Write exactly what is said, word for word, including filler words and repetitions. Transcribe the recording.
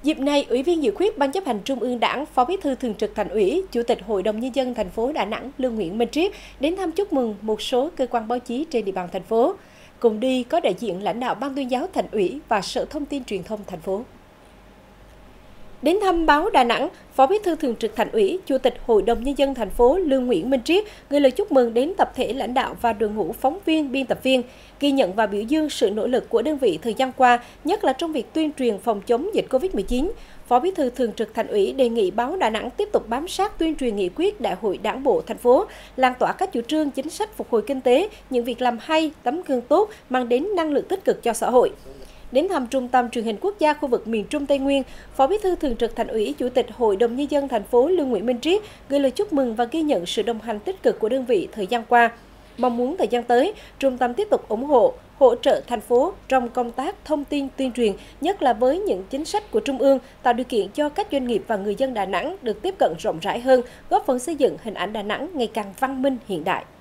Dịp này, Ủy viên dự khuyết Ban chấp hành Trung ương Đảng, Phó Bí thư Thường trực Thành ủy, Chủ tịch Hội đồng Nhân dân thành phố Đà Nẵng Lương Nguyễn Minh Triết đến thăm chúc mừng một số cơ quan báo chí trên địa bàn thành phố. Cùng đi có đại diện lãnh đạo Ban tuyên giáo Thành ủy và Sở Thông tin Truyền thông thành phố. Đến thăm báo Đà Nẵng, Phó Bí thư Thường trực Thành ủy, Chủ tịch Hội đồng Nhân dân thành phố Lương Nguyễn Minh Triết gửi lời chúc mừng đến tập thể lãnh đạo và đội ngũ phóng viên, biên tập viên, ghi nhận và biểu dương sự nỗ lực của đơn vị thời gian qua, nhất là trong việc tuyên truyền phòng chống dịch Covid mười chín. Phó Bí thư Thường trực Thành ủy đề nghị báo Đà Nẵng tiếp tục bám sát tuyên truyền nghị quyết Đại hội Đảng bộ thành phố, lan tỏa các chủ trương chính sách phục hồi kinh tế, những việc làm hay, tấm gương tốt mang đến năng lượng tích cực cho xã hội. Đến thăm Trung tâm Truyền hình Quốc gia khu vực miền Trung Tây Nguyên, Phó Bí thư Thường trực Thành ủy, Chủ tịch Hội đồng Nhân dân thành phố Lương Nguyễn Minh Triết gửi lời chúc mừng và ghi nhận sự đồng hành tích cực của đơn vị thời gian qua. Mong muốn thời gian tới, trung tâm tiếp tục ủng hộ, hỗ trợ thành phố trong công tác thông tin tuyên truyền, nhất là với những chính sách của Trung ương, tạo điều kiện cho các doanh nghiệp và người dân Đà Nẵng được tiếp cận rộng rãi hơn, góp phần xây dựng hình ảnh Đà Nẵng ngày càng văn minh hiện đại.